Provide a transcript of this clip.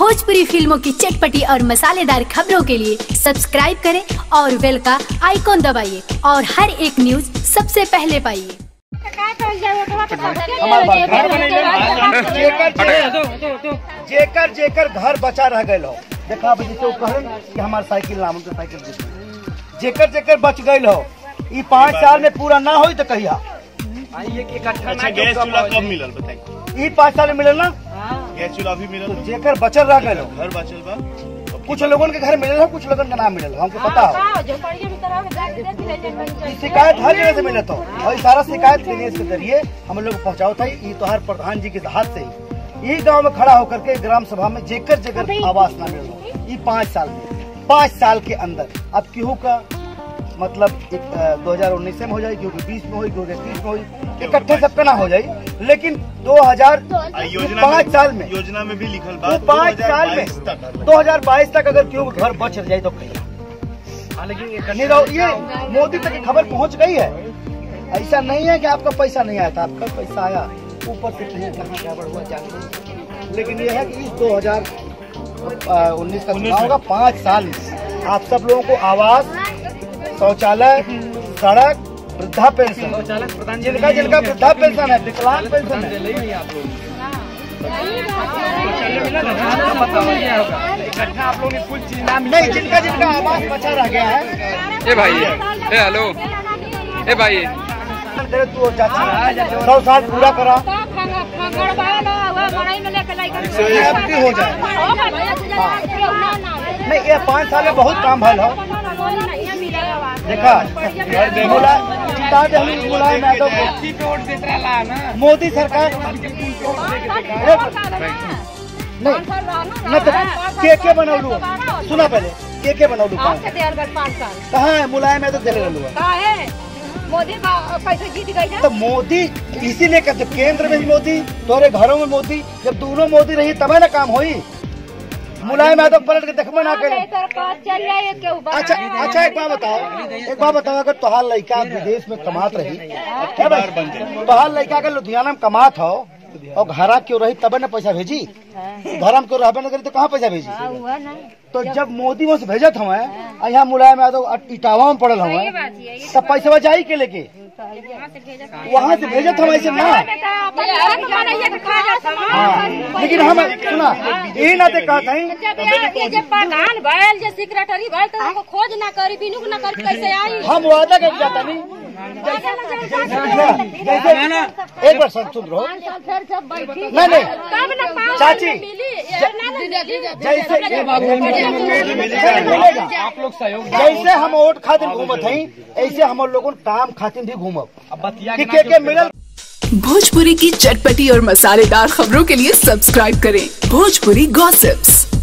भोजपुरी फिल्मों की चटपटी और मसालेदार खबरों के लिए सब्सक्राइब करें और बेल का आइकॉन दबाइए और हर एक न्यूज सबसे पहले पाइए। जेकर जेकर घर बचा रह गए हो, देखा जैसे कि हमारे साइकिल नाम साइकिल जेकर जेकर बच गए हो, ये 5 साल में पूरा ना हो तो कहिया। अच्छा, गैस चूल्हा कब मिलल बताइए? ये 5 साल में मिलल ना, गैस चूल्हा भी मिलल। तो जेकर बचल रह गए हो, घर बचल बा, कुछ लोगों के घर मिलल हो, कुछ लोगों का ना मिलल हो, हमको पता हो। शिकायत हर जगह से मिले तो, और सारा शिकायत के जरिए हम लोग पहुँचाओ था। ये तो हर प्रधान जी के हाथ से ही ये गांव में खड़ा होकर के ग्राम सभा में जेकर जेकर आवास ना मिल रहा, ये 5 साल में 5 साल के अंदर। अब केहू का मतलब 2019 में हो जाए, क्योंकि 20 में हो, 2030 में हो, इकट्ठे सबका ना हो जाए, लेकिन 2005 साल में योजना में भी लिखल बा 5 साल में 2022 तक अगर केहू घर बच जाए तो लेकिन ये मोदी तक खबर पहुंच गई है। ऐसा नहीं है कि आपका पैसा नहीं आया था, आपका पैसा आया, ऊपर से कहीं कहाँ गड़बड़ हुआ जानते। लेकिन ये है कि इस 2019 का चुनाव होगा, 5 साल में आप सब लोगों को आवास, शौचालय, सड़क, वृद्धा पेंशन, जिनका जिनका वृद्धा पेंशन है, विकलांग पेंशन है, आप लोग ने कुछ चीज नहीं, जिनका जिनका आवास बचा रह गया है। ए भाई, ए हेलो, ए भाई, तू 100 साल पूरा करा हो जाए। नहीं, ये 5 साल में बहुत काम भल हो। देखा मोदी सरकार नहीं तो के बनौलू, सुना पहले के बनौलू कहाँ है? मुलायम है तो दे मोदी का पैसा जीत गई तो मोदी इसीलिए कहते केंद्र में भी मोदी, तोरे घरों में मोदी, जब दोनों मोदी रही तब ना काम होई। मुलायम यादव पलट के देखबे ना करे। अच्छा, एक बात बताओ, अगर तोहार लड़का विदेश में कमात रही, तोहार लड़का अगर लुधियाना में कमात हो और घरा क्यों रही तब न पैसा भेजी, घर में क्यों रहबे न करी तो कहाँ पैसा भेजी? तो जब मोदी वहाँ से भेजत हुए, यहाँ मुलायम यादव इटावा में पड़ल हुए, तब पैसा जाई के लेके वहाँ से भेजत हम ऐसे ना। लेकिन हम सुना ये ना कहता खोज ना करी, बिनुक ना करी, कैसे आई? हम वादा कर जाता नहीं। एक बार सुन रहो, नहीं चाची, आप लोग सहयोग, जैसे हम वोट खातिर घूमत हैं, ऐसे हम लोगों काम खातिर भी घूमब। के मिलल। भोजपुरी की चटपटी और मसालेदार खबरों के लिए सब्सक्राइब करें भोजपुरी गॉसिप्स।